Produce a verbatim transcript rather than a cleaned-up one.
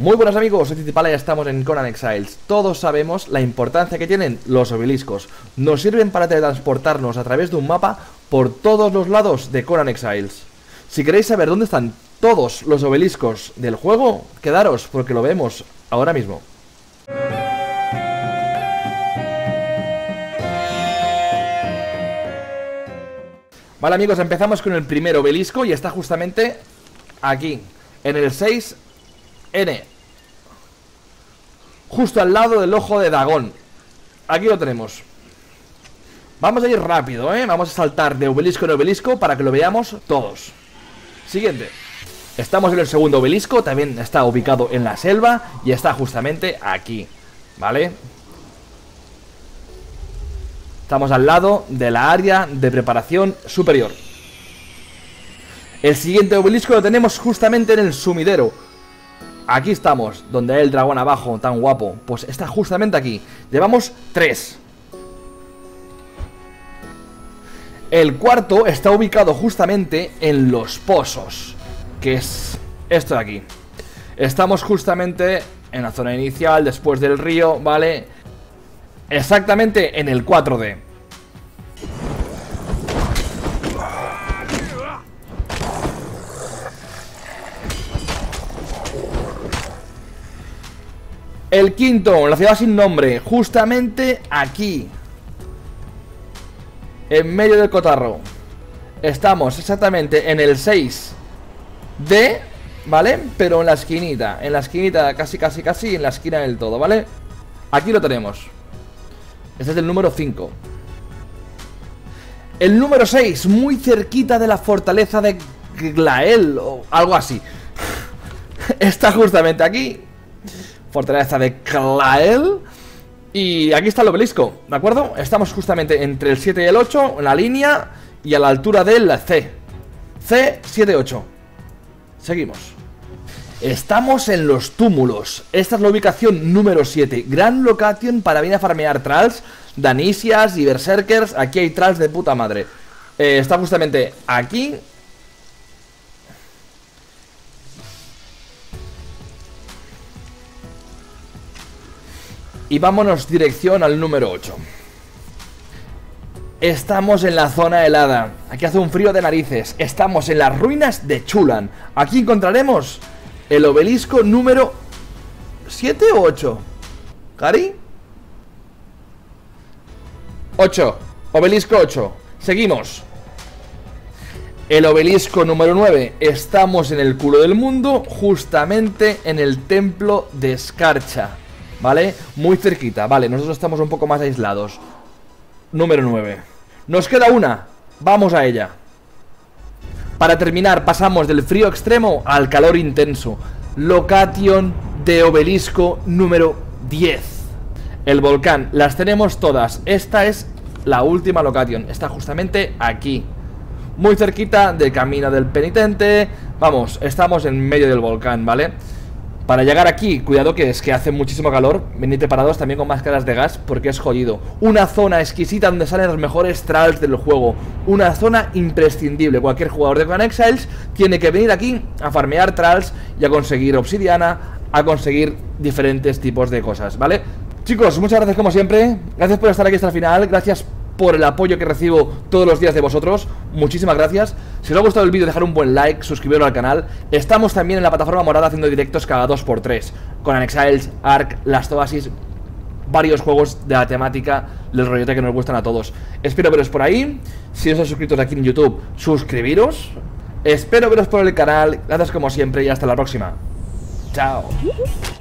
Muy buenos amigos, soy Titipala y estamos en Conan Exiles. Todos sabemos la importancia que tienen los obeliscos. Nos sirven para teletransportarnos a través de un mapa por todos los lados de Conan Exiles. Si queréis saber dónde están todos los obeliscos del juego, quedaros porque lo vemos ahora mismo. Vale amigos, empezamos con el primer obelisco y está justamente aquí, en el seis N, justo al lado del ojo de Dagón. Aquí lo tenemos. Vamos a ir rápido, ¿eh? Vamos a saltar de obelisco en obelisco para que lo veamos todos. Siguiente. Estamos en el segundo obelisco, también está ubicado en la selva y está justamente aquí, ¿vale? Estamos al lado de la área de preparación superior. El siguiente obelisco lo tenemos justamente en el sumidero. Aquí estamos, donde hay el dragón abajo, tan guapo. Pues está justamente aquí. Llevamos tres. El cuarto está ubicado justamente en los pozos, que es esto de aquí. Estamos justamente en la zona inicial, después del río, ¿vale? Exactamente en el cuatro D. El quinto, la ciudad sin nombre, justamente aquí, en medio del cotarro. Estamos exactamente en el seis D, ¿vale? Pero en la esquinita, en la esquinita, casi, casi, casi, en la esquina del todo, ¿vale? Aquí lo tenemos. Este es el número cinco. El número seis, muy cerquita de la fortaleza de Glael, o algo así. Está justamente aquí. Fortaleza de Glael. Y aquí está el obelisco, ¿de acuerdo? Estamos justamente entre el siete y el ocho, en la línea, y a la altura del C. C siete ocho. Seguimos. Estamos en los túmulos. Esta es la ubicación número siete. Gran location para venir a farmear tralls, danisias y berserkers. Aquí hay tralls de puta madre. eh, Está justamente aquí. Y vámonos dirección al número ocho. Estamos en la zona helada. Aquí hace un frío de narices. Estamos en las ruinas de Chulan. Aquí encontraremos el obelisco número siete o ocho. ¿Cari? ocho. Obelisco ocho. Seguimos. El obelisco número nueve. Estamos en el culo del mundo, justamente en el templo de Escarcha, ¿vale? Muy cerquita, vale, nosotros estamos un poco más aislados. Número nueve. Nos queda una, vamos a ella. Para terminar, pasamos del frío extremo al calor intenso. Location de obelisco número diez. El volcán, las tenemos todas. Esta es la última location, está justamente aquí, muy cerquita del camino del penitente. Vamos, estamos en medio del volcán, ¿vale? Para llegar aquí, cuidado que es que hace muchísimo calor. Venid preparados también con máscaras de gas porque es jodido. Una zona exquisita donde salen los mejores tralls del juego. Una zona imprescindible. Cualquier jugador de Conan Exiles tiene que venir aquí a farmear tralls y a conseguir obsidiana, a conseguir diferentes tipos de cosas, ¿vale? Chicos, muchas gracias como siempre. Gracias por estar aquí hasta el final. Gracias por el apoyo que recibo todos los días de vosotros. Muchísimas gracias. Si os ha gustado el vídeo, dejar un buen like, suscribiros al canal. Estamos también en la plataforma morada haciendo directos cada dos por tres. Conan Exiles, Ark, Last Oasis, varios juegos de la temática del rollete que nos gustan a todos. Espero veros por ahí. Si no os habéis suscrito aquí en YouTube, suscribiros. Espero veros por el canal. Gracias como siempre y hasta la próxima. Chao.